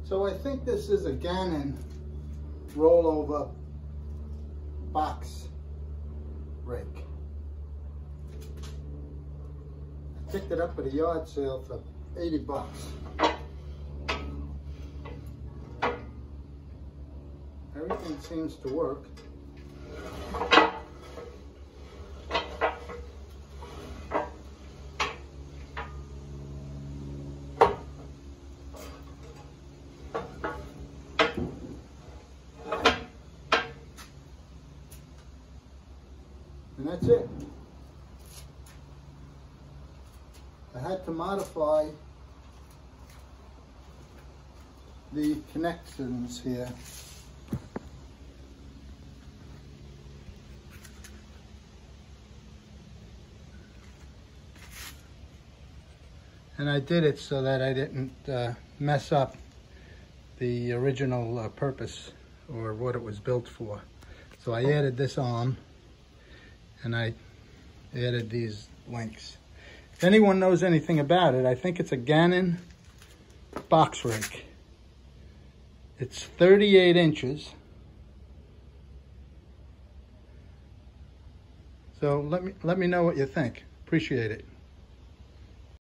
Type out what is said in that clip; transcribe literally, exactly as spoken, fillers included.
So I think this is a Gannon rollover box rake. I picked it up at a yard sale for eighty bucks. Everything seems to work. And that's it. I had to modify the connections here. And I did it so that I didn't uh, mess up the original uh, purpose or what it was built for. So I added this arm and I added these links. If anyone knows anything about it, I think it's a Gannon box rake. It's thirty-eight inches. So let me let me know what you think. Appreciate it.